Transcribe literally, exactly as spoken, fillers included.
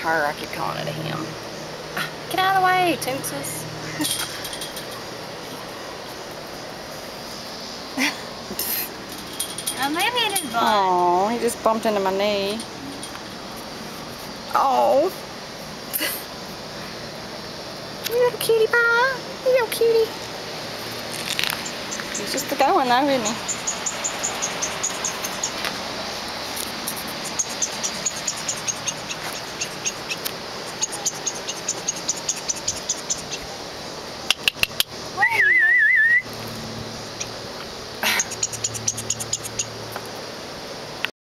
her. I keep calling it a him. Get out of the way, Toonses. Oh, maybe it is blind. Oh, he just bumped into my knee. Oh. You little cutie pie. You little cutie. He's just the going though, isn't he?